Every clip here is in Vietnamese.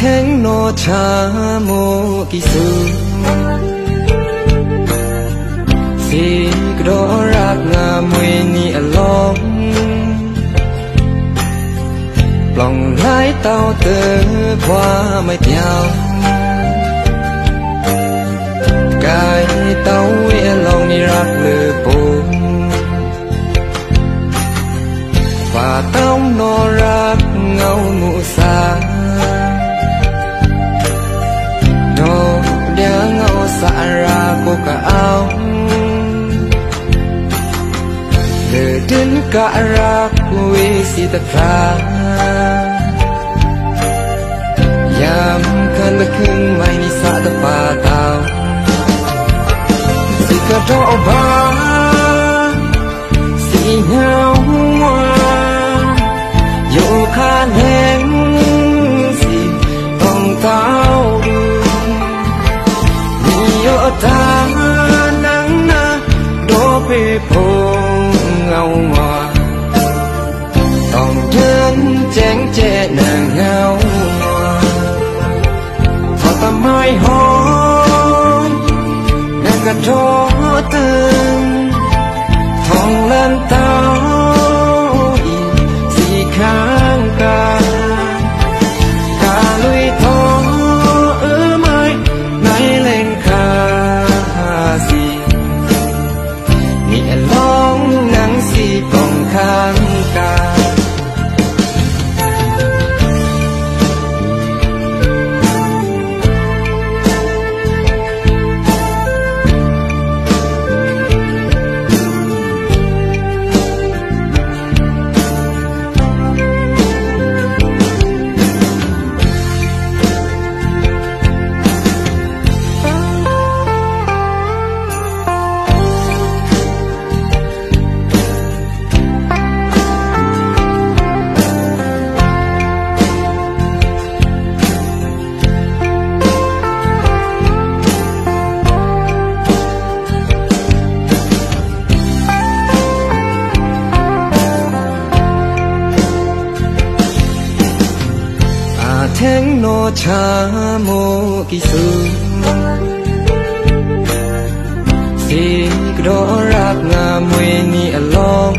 thánh nó cha mô kỳ sư si đó rạc ngà mùi ni lòng lòng lái tao từ qua mây theo cái tao yên lòng ni rạc lửa bồn và tao nó rạc ngâu ngủ xa nó đeo ngâu xạ ra cô cả áo để đến cả rạc quý si tập ra yam khăn bất khưng mai ni xa tập ba tao si cả trọ ba si nhau dù khá nén si tông tao nhiều ta nắng na đổ về phong ngâu ngòa tòng chân chén chè nàng ngao thọ tâm mai hôn nàng gạt cho từng thòng lên tao gì kháng ca lui thọ ư mai nay lên khá gì nghĩa long nắng si còn kháng ca thánh nó cha mô kỳ sư si đó rạc ngà mùi ni lòng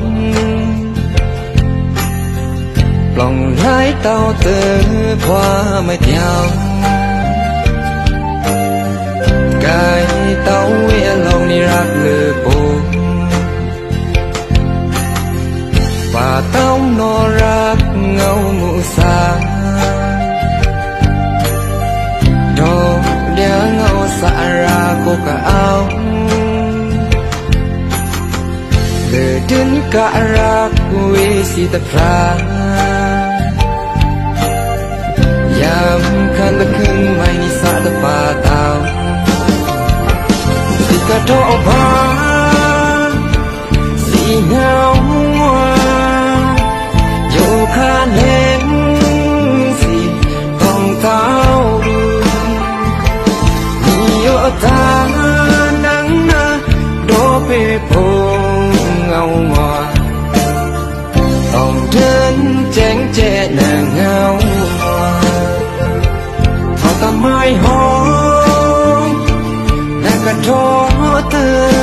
lòng lái tao từ qua mây theo cái tao yên lòng ni rạc lửa bồn và tao nó rạc ngâu ngủ xa nó đeo ngâu xạ ra cô cả áo để đến cả rạc quý si tập ra yam khăn bất khưng mai ni xa tập ba tao si cả trọ ba si nhau dù khá nén si tòng tao ta nắng na đổ về phong ngâu ngòa tòng chân chén chè nàng ngao thọ tâm mai hôn nàng gạt cho từ